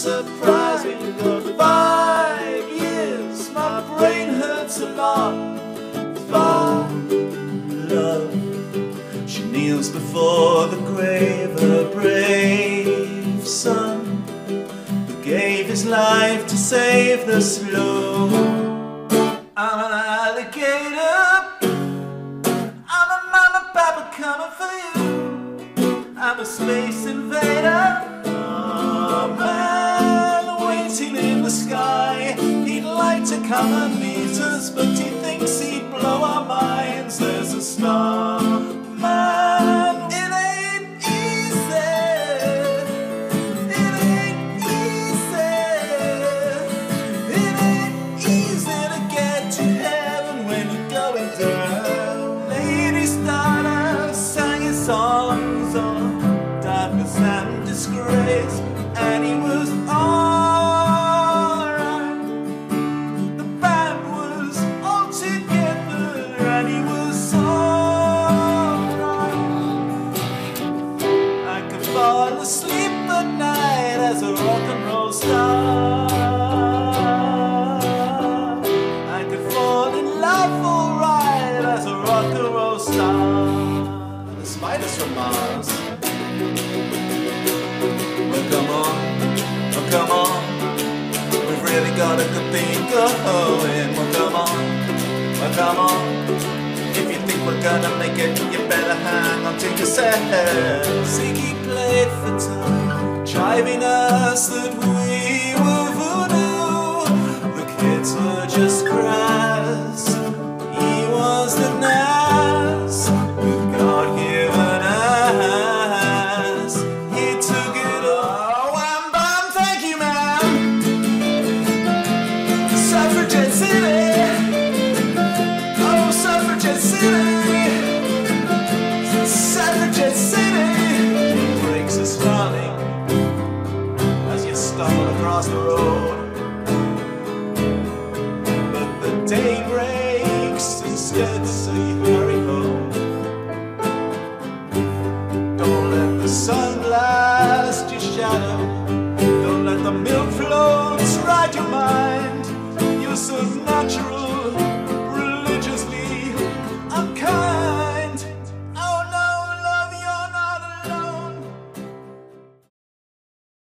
surprised when you got 5 years. My brain hurts a lot. For love, she kneels before the grave. Her brave son, who gave his life to save the slow. I'm an alligator. I'm a mama, papa coming for you. I'm a space invader. A man waiting in the sky. He'd like to come and meet us, but he thinks he'd blow our minds. There's a star man. It ain't easy. It ain't easy. It ain't easy to get to heaven when you're going down. Ziggy Stardust sang his songs on darkness and disgrace, and he was alright. The band was all together, and he was alright. I could fall asleep at night as a rock and roll star. I could fall in love alright as a rock and roll star. The spiders from Mars. Well, come on, oh come on, we've really got a good thing going. Well, come on, oh come on, if you think we're gonna make it, you better hang on to yourself. Ziggy played for time, driving us